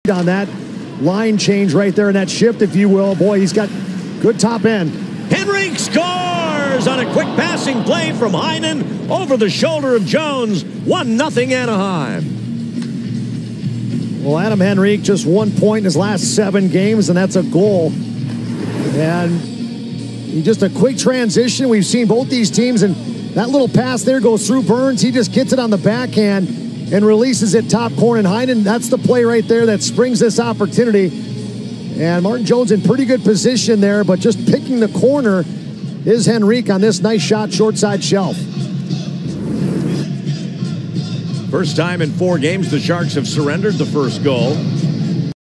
on that line change right there in that shift, if you will. Boy, he's got good top end. Henrique scores on a quick passing play from Heinen over the shoulder of Jones. 1-0 Anaheim. Well, Adam Henrique just 1 point in his last 7 games, and that's a goal. And just a quick transition. We've seen both these teams, and that little pass there goes through Burns. He just gets it on the backhand and releases it top corner. And Heinen, that's the play right there that springs this opportunity. And Martin Jones in pretty good position there, but just picking the corner is Henrique on this nice shot, short side shelf. First time in 4 games the Sharks have surrendered the first goal.